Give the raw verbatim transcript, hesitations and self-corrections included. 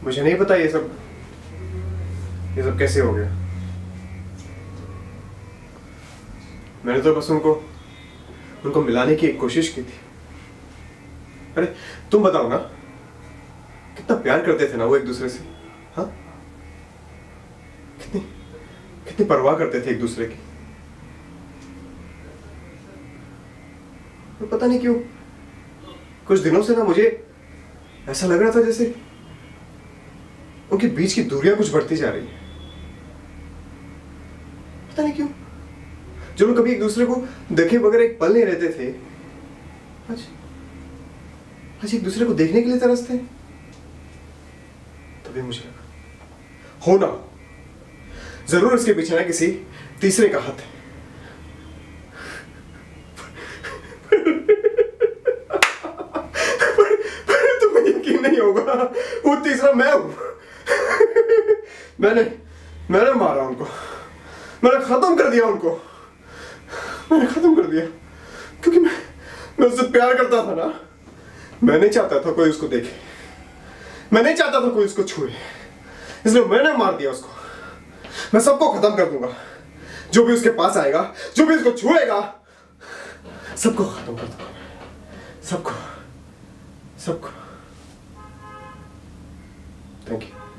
मुझे नहीं पता ये सब ये सब कैसे हो गया। मैंने तो बस उनको उनको मिलाने की एक कोशिश की थी। अरे तुम बताओ ना, कितना प्यार करते थे ना वो एक दूसरे से। हाँ, कितनी कितनी परवाह करते थे एक दूसरे की। पता नहीं क्यों कुछ दिनों से ना मुझे ऐसा लग रहा था जैसे उनके बीच की दूरियां कुछ बढ़ती जा रही है। पता नहीं क्यों जो लोग कभी एक दूसरे को देखे बगैर एक पल नहीं रहते थे, आज आज एक दूसरे को देखने के लिए तरसते हैं। तभी मुझे लगा हो ना जरूर इसके पीछे ना किसी तीसरे का हाथ है। पर, पर तुम्हें यकीन नहीं होगा, वो तीसरा मैं हूं। मैंने मैंने मारा उनको, मैंने खत्म कर दिया उनको, मैंने खत्म कर दिया क्योंकि मैं मैं उससे प्यार करता था ना। मैं नहीं चाहता था कोई उसको देखे, मैं नहीं चाहता था कोई उसको छुए, इसलिए मैंने मार दिया उसको। मैं सबको खत्म कर दूंगा, जो भी उसके पास आएगा, जो भी उसको छुएगा, सबको खत्म कर दूंगा, सबको सबको। Thank you.